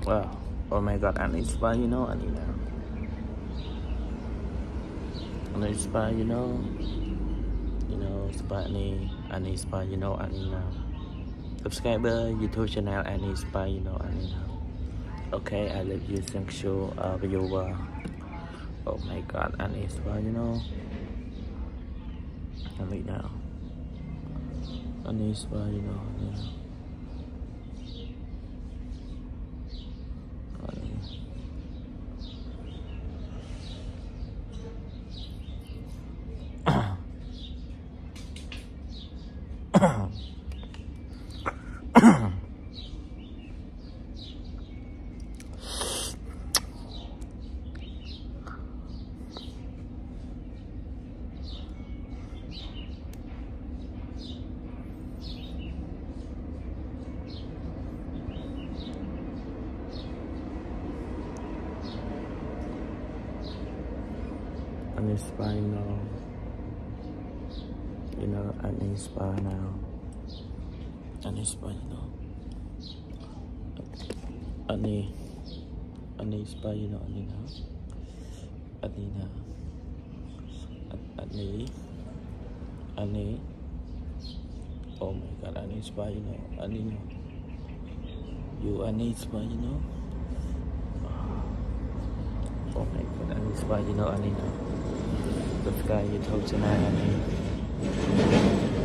Wow. Oh my god, I need spa, you know, I need now. I need spa, you know, spa, I need spa, you know, I need now. Subscriber, YouTube channel, I need spa, you know, I need now. Okay, I love you, thank you, viewer. Oh my god, I need spa, you know. I need now. I need spa, you know, I need now. I need spa now. You know, I need spa now. I need spa, you know. I need spa, you know, I need now. I need now. I need. Oh my god, I need spa, you know. I need now. I need spa, you know. Oh my god, I need spa, you know, I need now. Subscribe YouTube channel, I need.